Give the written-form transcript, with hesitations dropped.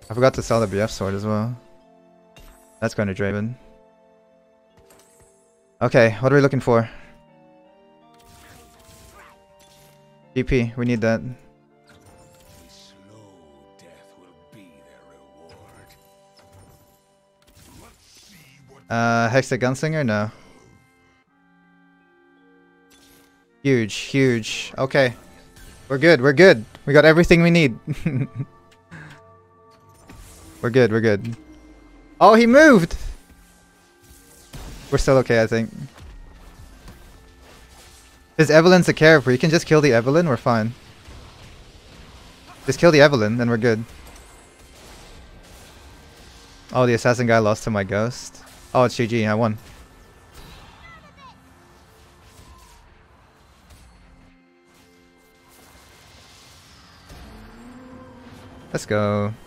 I forgot to sell the BF sword as well. That's going to Draven. Okay, what are we looking for? DP, we need that. Hex the Gunslinger? No. Huge, huge. Okay. We're good, we're good. We got everything we need. We're good, we're good. Oh, he moved! We're still okay, I think. His Evelyn's a character. You can just kill the Evelyn, we're fine. Just kill the Evelyn, then we're good. Oh, the assassin guy lost to my ghost. Oh, it's GG, I won. Let's go.